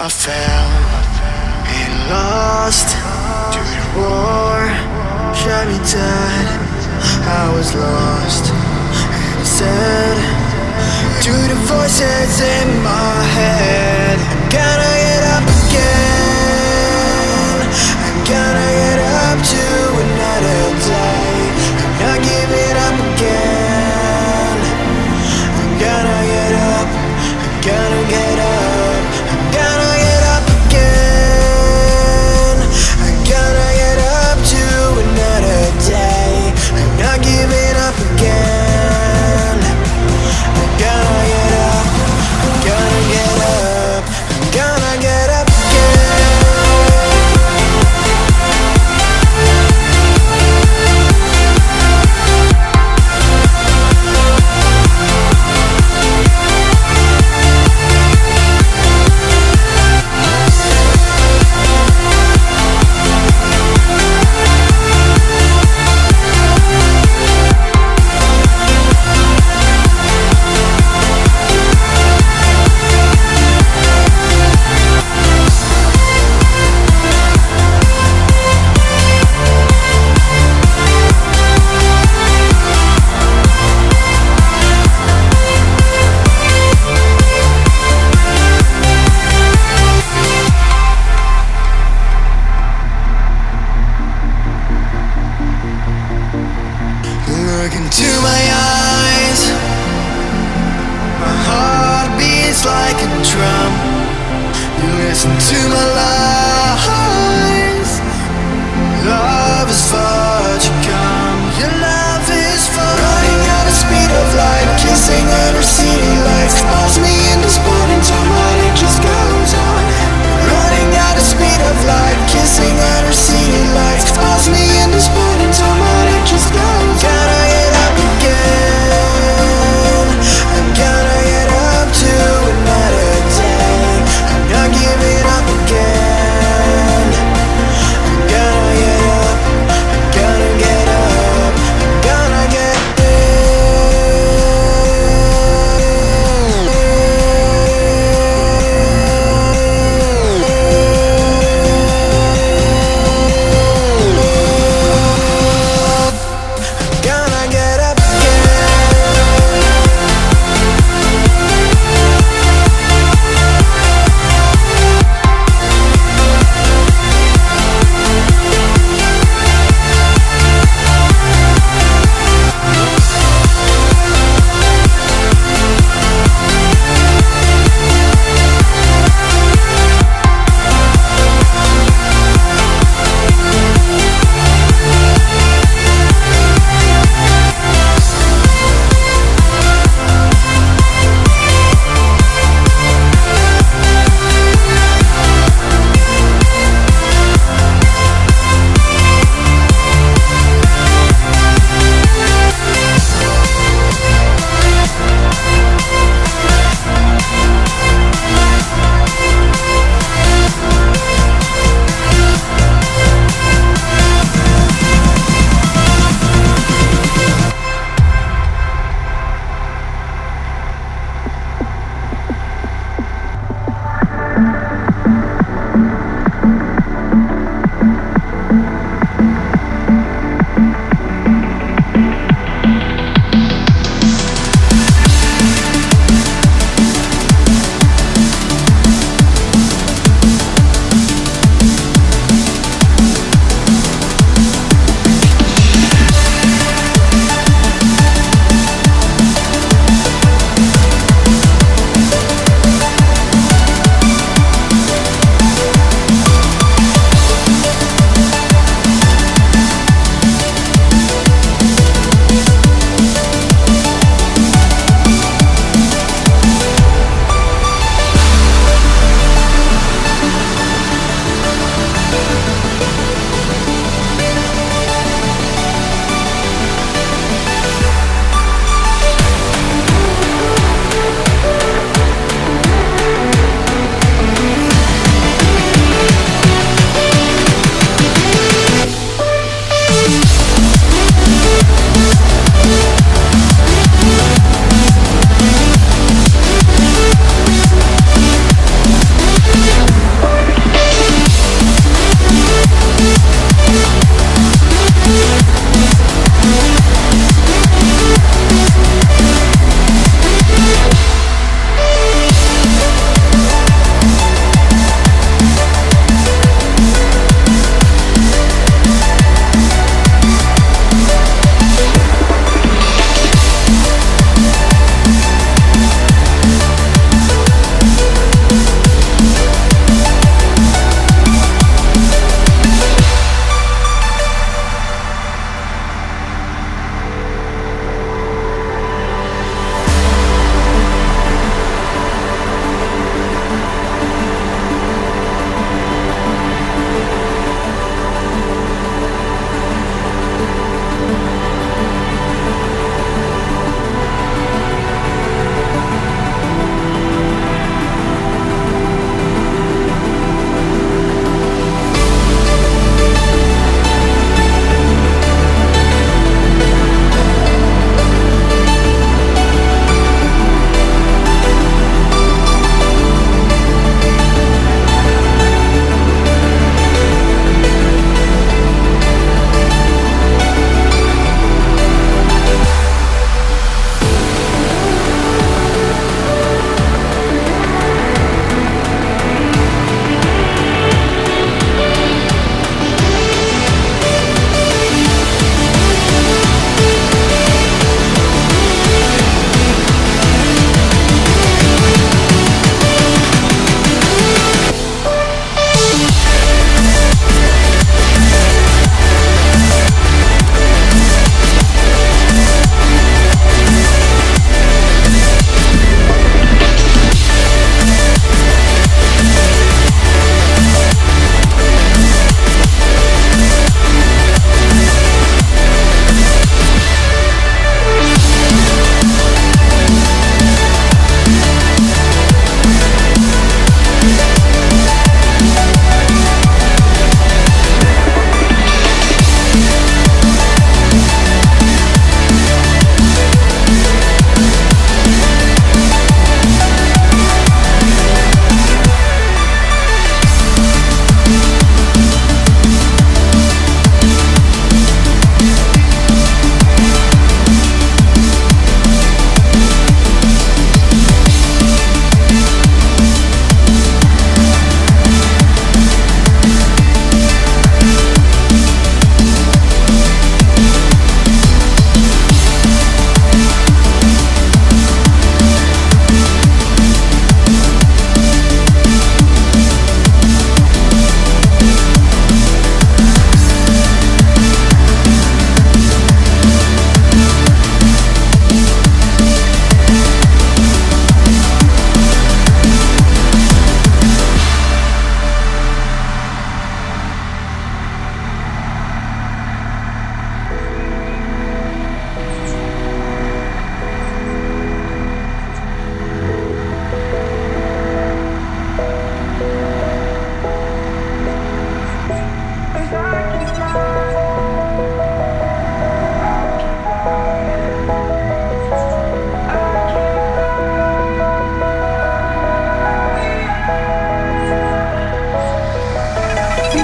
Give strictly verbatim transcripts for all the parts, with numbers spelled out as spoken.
I fell and lost to the war, shot me dead. I was lost and I said to the voices in my head, I gotta get up again, I gotta get up to another day. I'm not giving up again. I gotta get up, I gotta get up, I gotta get up again. I gotta get up to another day. I'm not giving up again. I gotta get up, I gotta get up, I gotta get up again. Look into my eyes, my heart beats like a drum. You listen to my lies. Love is far to come. Your love is far. Running at the speed of light, kissing under city lights. Lost me in this morning time, but it just goes on. Running at the speed of light, kissing under city lights. Lost me in this morning time, but it just goes on. Gotta get up again. I gotta get up to another day. I'm not giving up again.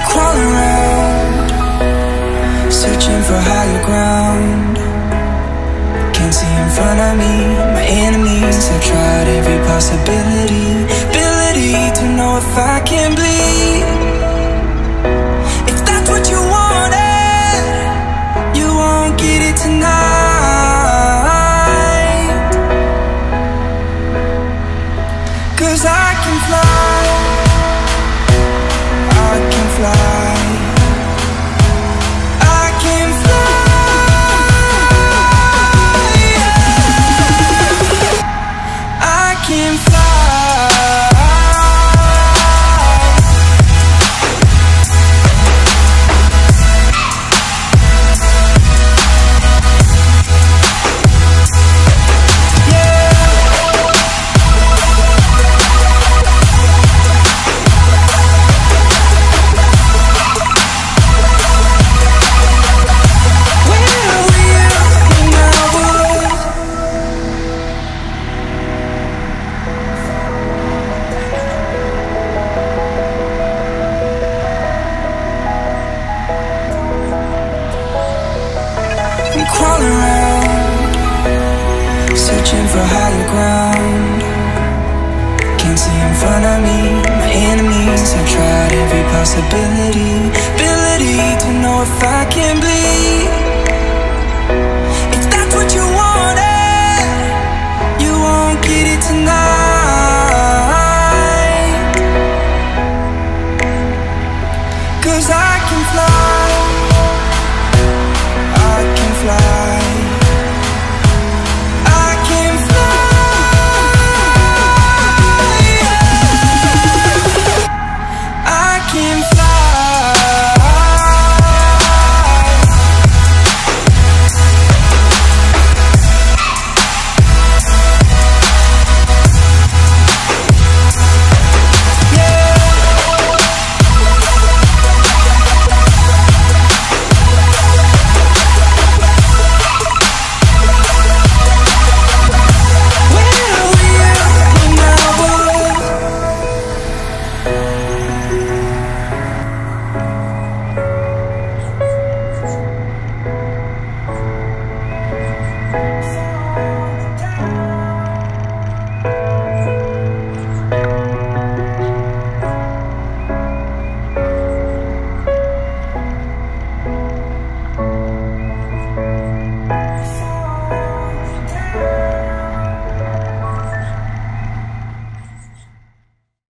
crawling around, searching for higher ground. Can't see in front of me, my enemies. I've tried every possibility, ability to know if I can bleed. If that's what you wanted, you won't get it tonight. 'Cause I can fly, I can fly, I can fly, yeah. I can fly. Crawling around, searching for higher ground. Can't see in front of me, my enemies. I've tried every possibility, ability to know if I can bleed. If that's what you wanted, you won't get it tonight. 'Cause I can fly,